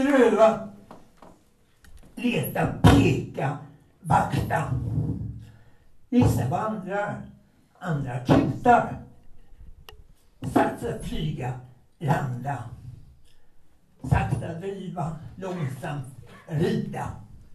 ströva, leta, peka, vakta. Vissa vandrar, andra kutar. Satsa, flyga, landa. Sakta driva, långsamt rida.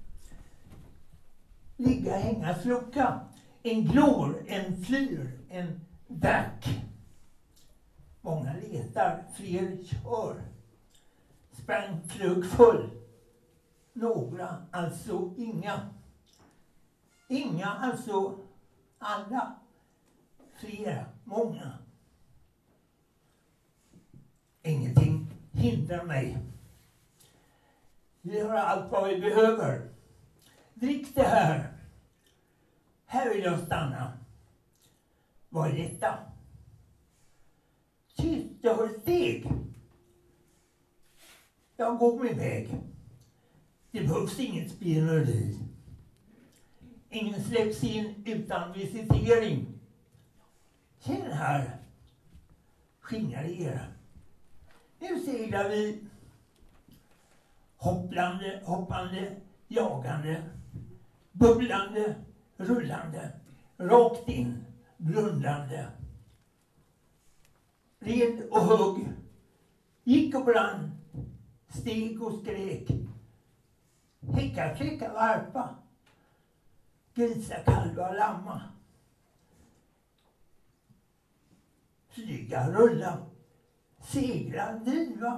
Ligga, hänga, slocka. En glor, en flyr, en dack. Många letar, fler kör. Sprang, flög full. Några, alltså inga. Inga, alltså alla. Flera, många. Ingenting hindrar mig. Vi har allt vad vi behöver. Drick det här. Här vill jag stanna. Vad är detta? Tyst, jag har steg. Jag går min väg. Det behövs inget spioneri. Ingen släpps in utan visitering. Känn här. Skingar er. Nu seglar vi. Hopplande, hoppande, jagande. Bubblande, rullande. Rakt in, blundande. Red och hugg. Gick och brann. Steg och skrek. Häcka, kläcka, varpa. Grisa, kalva, lamma. Flyga, rulla. Segla, driva.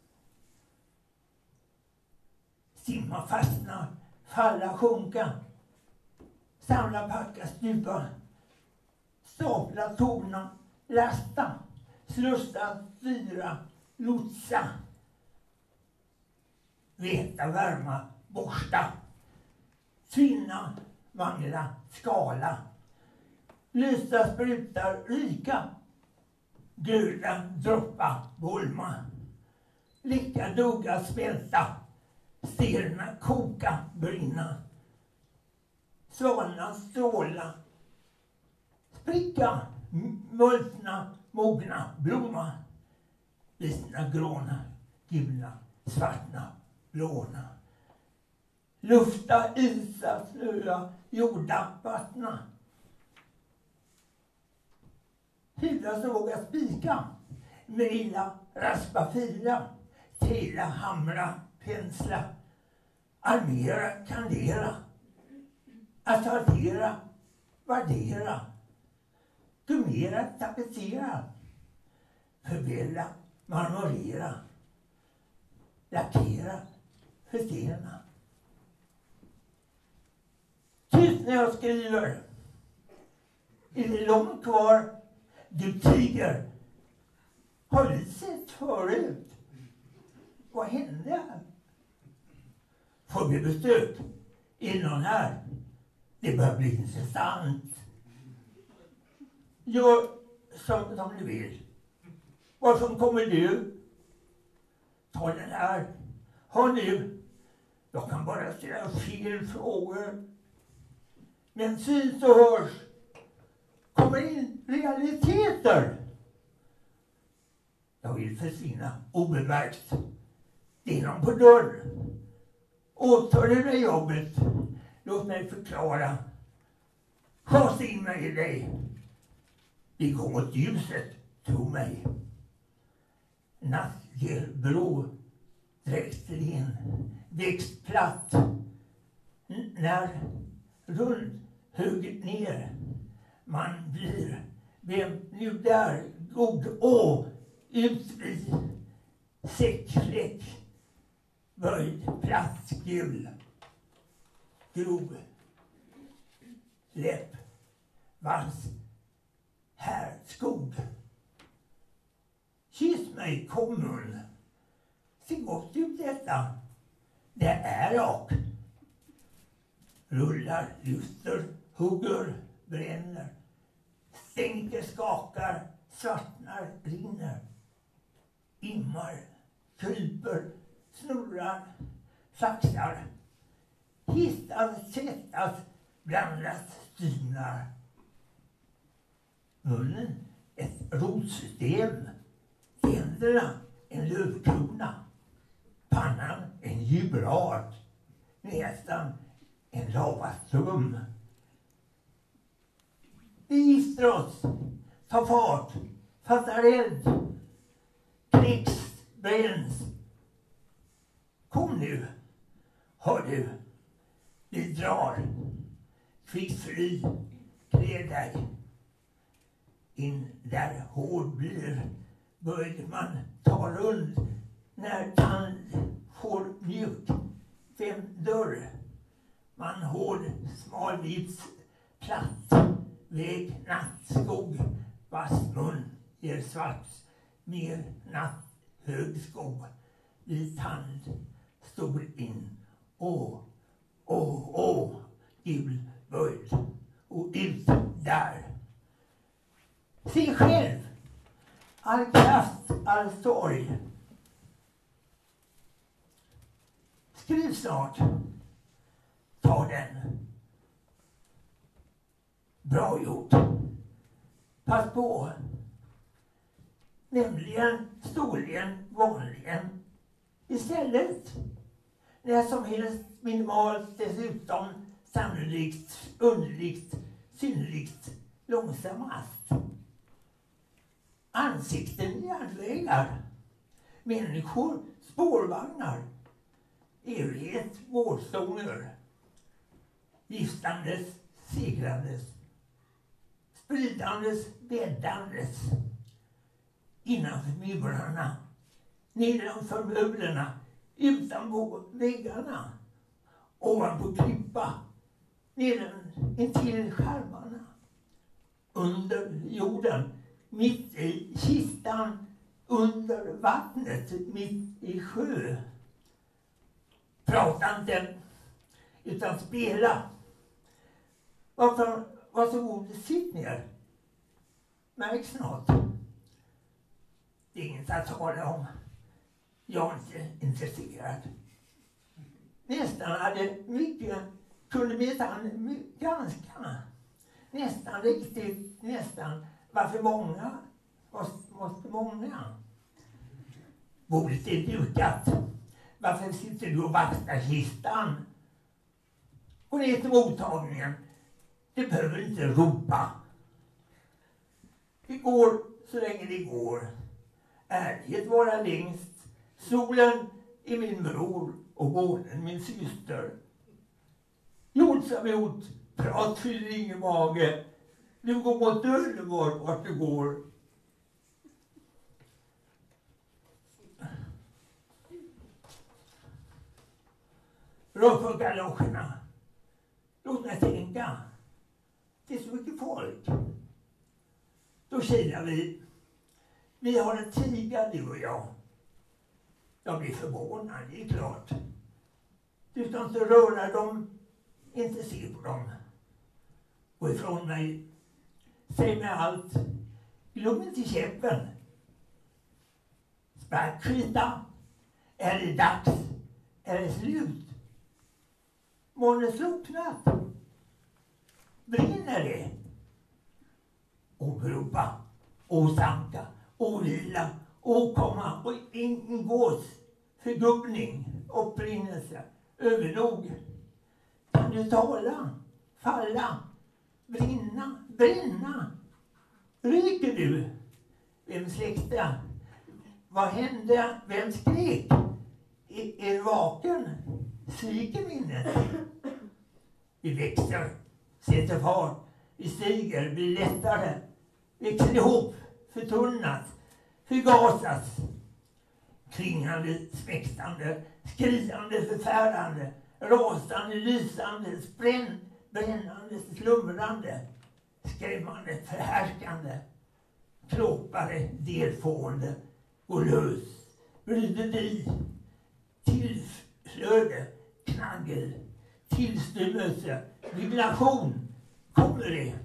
Simma, fastna. Falla, sjunka. Samla, packa, stupa. Stapla, torna. Lasta. Slussa, styra. Lotsa. Veta, värma, borsta. Tvinna, mangla, skala. Lysa, spruta, ryka. Göra, droppa, bolma. Licka, dugga, spälta. Stirna, koka, brinna. Svalna, stråla. Spricka, multna, mogna, blomma. Visna, gråna, gula, svartna, blåna. Lufta, isa, snöa, jorda, vattna. Hyvla, såga, spika. Mejla, raspa, fila. Tela, hamra, pensla. Armera, kandera. Asfaltera, värdera. Gummera, tapetsera. Förvälla, marmorera. Lackera, förstena. Tyst när jag skriver. Är det långt kvar? Du tiger. Har du sett förut? Vad hände här? Får vi besök? Är någon här? Det börjar bli intressant. Gör som du vill. Varifrån kommer du? Ta den här. Hör nu. Jag kan bara ställa fel frågor. Men syns och hörs. Kommer in realiteter. Jag vill försvinna obemärkt. Det är någon på dörren. Åtar du dig jobbet? Låt mig förklara. Schas in mig i dig. Vi går mot ljuset, tro mig. Nattger, brå, dräktsten, växt platt. När rund hugg ner man blir. Vem nu där, god ut i säckfläck. Böjd, plats, gul. Grov. Läpp. Vals. Här, skog. Kyss mig, kommun. Se gott ut detta. Det är jag. Rullar, lyfter, hugger, bränner. Stänker, skakar, svartnar, rinner. Immar, kryper, snurrar, saxar. Hissas, sättas, blandas, stynar. Munnen ett rotsystem. Tänderna en lövkrona. Pannan en djurart, nästan en lavaström. Vi gifter oss, tar fart, fattar eld, knäcks, bränns. Kom nu, hör du, vi drar, kvickfri, klä dig. In där hård blir, böjd man ta rund, när tand får mjuk, vem dörr. Man hård, smal vips, platt, väg, nattskog, vass mun, ger svart, mer natt, hög skog, vit hand, stor in, gul böjd, och ut där. Se själv, all kraft, all sorg. Skriv snart, ta den. Bra gjort. Pass på. Nämligen, storligen, vanligen. Istället, när som helst, minimalt, dessutom, sannolikt, underligt, synnerligt, långsammast. Ansikten, järnvägar, människor, spårvagnar, evighet, vårsånger, giftandes, segrandes, spridandes, bäddandes, innanför murarna, nedanför möblerna, utanpå väggarna, ovanpå klippa, nedan intill skärmarna, under jorden, mitt i kistan, under vattnet, mitt i sjö. Prata inte, utan spela. Varsågod, sitt ner. Märk snart. Det är inget att tala om. Jag är inte intresserad. Nästan hade mycket, kunde minsann ganska. Nästan riktigt, nästan. Varför många? Måste många? Bordet är dukat. Varför sitter du och vaktar kistan? Gå ner till mottagningen. Du behöver inte ropa. Det går så länge det går. Ärlighet vara längst. Solen är min bror och månen min syster. Jord som jord, prat fyller ingen mage. Du går mot dörren vart du går. Rör på galoscherna. Låt mig tänka. Det är så mycket folk. Då kilar vi. Vi har en tiger, du och jag. Jag blir förvånad, det är klart. Du ska inte röra dem, inte se på dem. Gå ifrån mig. Säg mig allt. Glöm inte käppen. Sprack skita. Är det dags? Är det slut? Månen slocknat. Brinner det? Åberopa, åsamka, åvila, åkomma och ingås, förgubbning, upprinnelse, övernog. Kan du tala, falla, brinna, bränna? Ryker du? Vem släckte? Vad hände? Vem skrek? Är vaken? Sviker minnet? Vi växer, sätter fart, vi stiger, blir lättare, växer ihop, förtunnas, förgasas. Klingande, smäktande, skriande, förfärande, rasande, lysande, brännande, slumrande, skrämmande, förhärskande, klåpare, delfående, går lös, bryderi, tillflöde, knaggel, tillstymmelse, vibration, kommer det,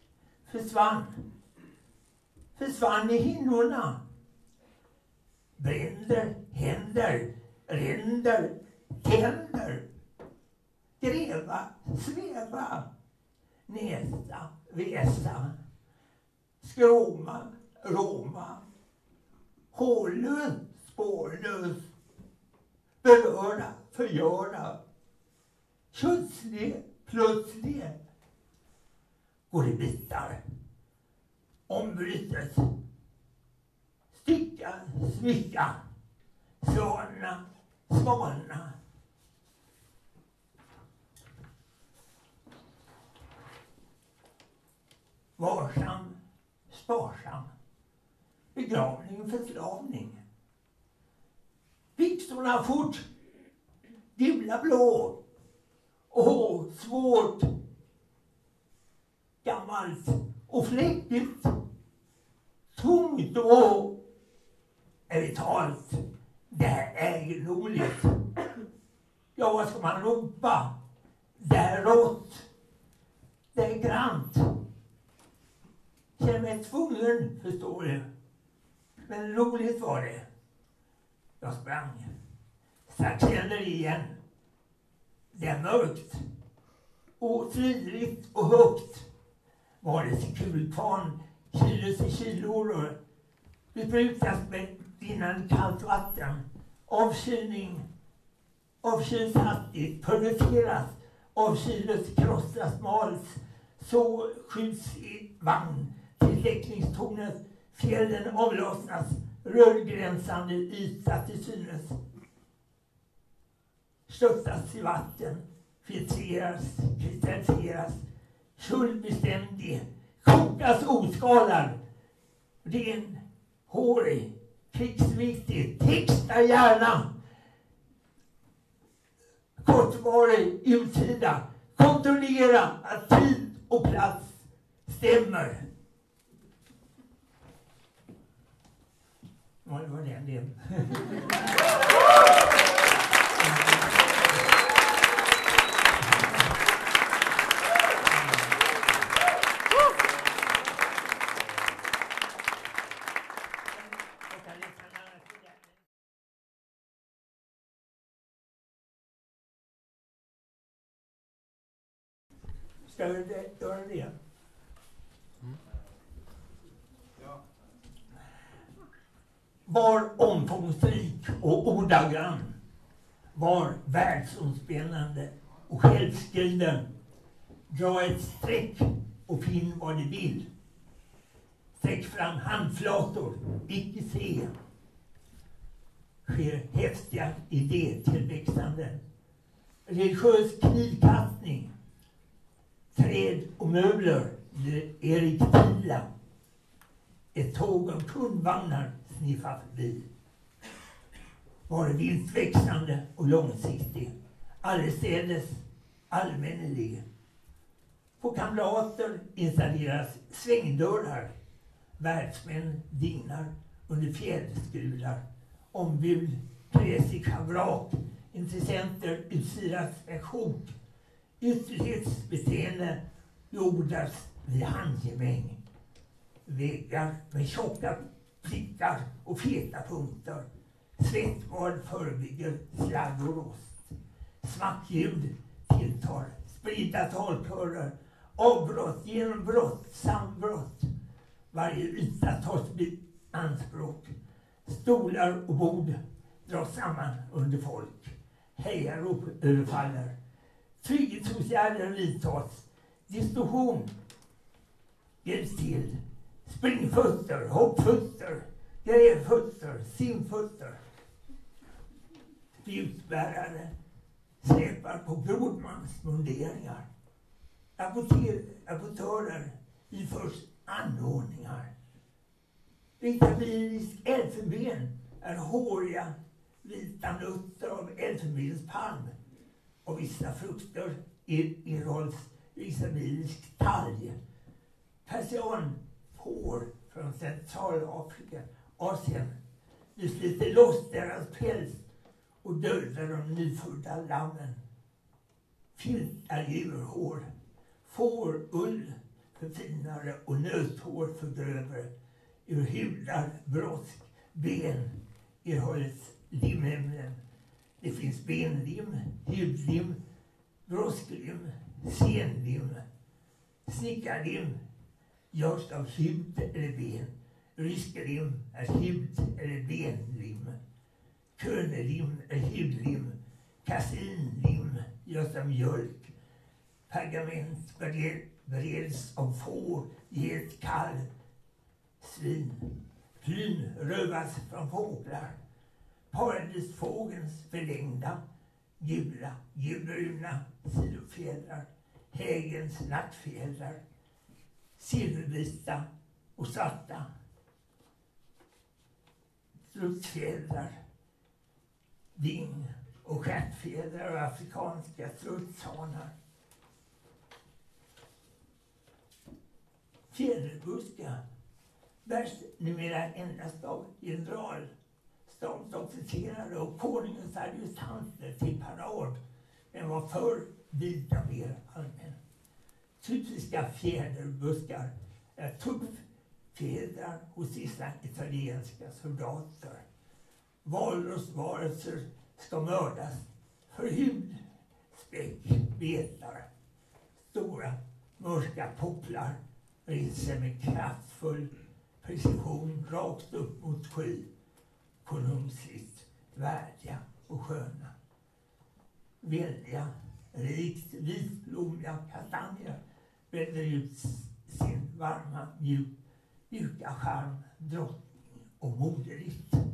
försvann i hinnorna, bränder, händer, ränder, tänder, gräva, sväva, näsa, väsa, skråma, råma, hållös, spårlös, beröra, förgöra. Kötsle plus le går i bitar. Ombrytes. Sticka, smycka. Svalna, svalna. Varsam, sparsam. Begravning, förslavning. Byxorna fort. Gula blå. Svårt. Gammalt och fläckigt. Tungt och vitalt. Det här är egendomligt. Ja, vad ska man ropa? Det är rått. Det är grant. Känner mig tvungen, förstår du. Men roligt var det. Jag sprang. Strax kände igen. Det är mörkt. Och fridigt och högt. Var det kulkvarn, kilos i kilor. Besprutas med innan kallt vatten. Avkylning. Avkyls hastigt. Pulveriseras. Avkyles, krossas, mals. Så skjuts i vagn till läckningstornet. Fjällen avlossnas. Rörgränsande yta till synes. Stöttas i vatten. Filtreras, kristalliseras. Kullbeständig. Kokas oskalad. Ren, hårig, krigsviktig. Texta gärna. Kortvarig, utsida. Kontrollera att tid och plats stämmer. Ja, det var den delen. Ska vi göra det? Var omfångsrik och ordagrann. Var världsomspännande och självskriven. Dra ett streck och finn vad du vill. Sträck fram handflator, icke se. Sker häftiga idétillväxande. Religiös knivkastning. Träd och möbler blir erektila. Ett tåg av kundvagnar sniffar förbi. Var vinstväxande och långsiktig. Allestädes allmännelig. På kamrater installeras svängdörrar. Världsmän dignar under fjällskular. Ombud kräs i kavrak. Intressenter utstyras med sjok. Ytterlighetsbeteende jordas vid handgemäng. Väggar med tjocka prickar och feta punkter. Svettbad förebygger slagg och rost. Smackljud tilltar. Spridda talkörer. Avbrott, genombrott, sambrott. Varje yta tas vid anspråk. Stolar och bord dras samman under folk. Hejarop överfaller. Trygghetsåtgärder vidtas. Diskussion hjälps till. Springfötter, hoppfötter, grävfötter, simfötter. Spjutbärare släpar på brodmansmunderingar. Apotörer utförs anordningar. Vegetabilisk elfenben är håriga vita nötter av elfenbenspalm. Och vissa frukter erhålls vegetabilisk talg. Persianfår från Centralafrika, Asien. Nu sliter loss deras päls och dödar de nyfödda lammen. Filtar djurhår, fårull för finare och nöthår för grövre. Ur hudar, brosk, ben erhålls limämnen. Det finns benlim, hudlim, brosklim, senlim, snickarlim görs av hud eller ben. Rysklim är hud eller benlim. Könelim är hudlim, kasinlim görs av mjölk, pergament bereds av får, get, kalv, svin. Plyn rövas från fåglar. Paradisfågens förlängda, gula, gulbruna sidofjädrar, hägens nattfjädrar, silvervita och svarta strutsfjädrar, ving och stjärtfjädrar och afrikanska strutshanar. Fjäderbuskar bärs numera endast av generalstabsofficerare och konungens adjutanter till parad, men var förr vida mer allmän. Typiska fjäderbuskar är tuppfjädrar hos vissa italienska soldater. Valrosvarelser ska mördas för hudspäck, betar. Stora mörka popplar reser med kraftfull precision rakt upp mot sky, konungsligt värdiga och sköna. Välja, rikt vitblommiga kastanjer väljer ut sin varma, mjuka charm, drottning och moderligt.